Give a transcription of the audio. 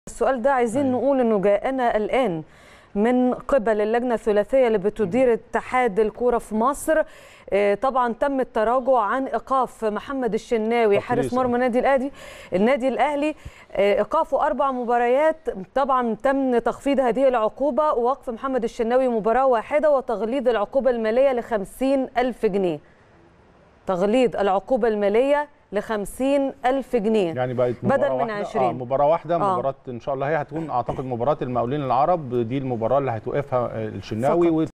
السؤال ده عايزين نقول انه جاءنا الان من قبل اللجنه الثلاثيه اللي بتدير اتحاد الكوره في مصر. طبعا تم التراجع عن ايقاف محمد الشناوي حارس مرمى النادي الاهلي ايقافه 4 مباريات. طبعا تم تخفيض هذه العقوبه ووقف محمد الشناوي مباراه واحده وتغليظ العقوبه الماليه ل 50,000 جنيه. تغليظ العقوبه الماليه ل 50,000 جنيه يعني بقت بدل من 20. مباراة واحدة. مباراة إن شاء الله هي هتكون أعتقد مباراة المقاولين العرب، دي المباراة اللي هيتوقفها الشناوي.